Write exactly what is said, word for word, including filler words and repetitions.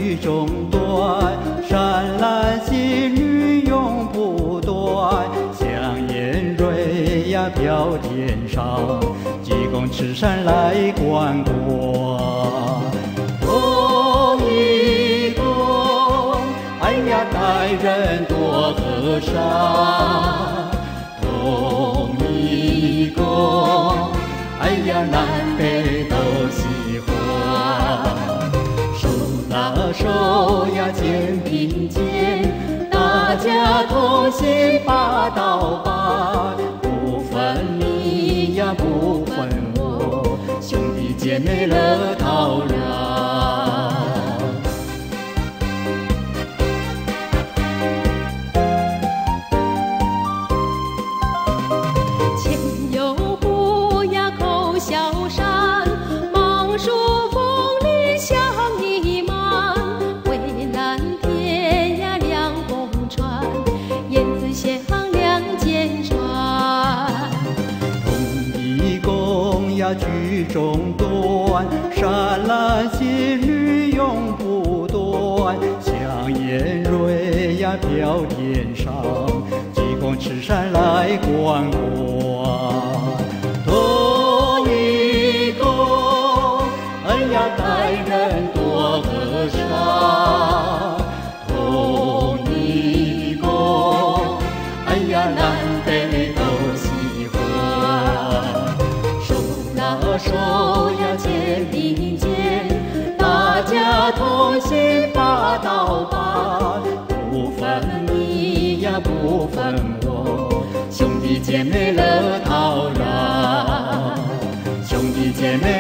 居中端，善男信女永不断，祥烟瑞呀飘天上，济公持扇来观观。同义宫，哎呀待人多和善，同义宫，哎呀南北都喜欢。手拉手呀肩并肩，大家同心把道办，不分你呀不分我，兄弟姐妹乐陶然。 前有湖呀后小山，芒树凤梨香逸满，蔚蓝天呀凉风传，燕子հետ頏间穿。 同义宫呀居中端，善男信女永不断，祥烟瑞呀飘天上，济公持扇来观观。同义宫，哎呀待人多和善，同义宫，哎呀南北都喜欢。手拉手呀肩并肩，大家同心把道办，不分你呀不分我，兄弟姐妹乐陶然，兄弟姐妹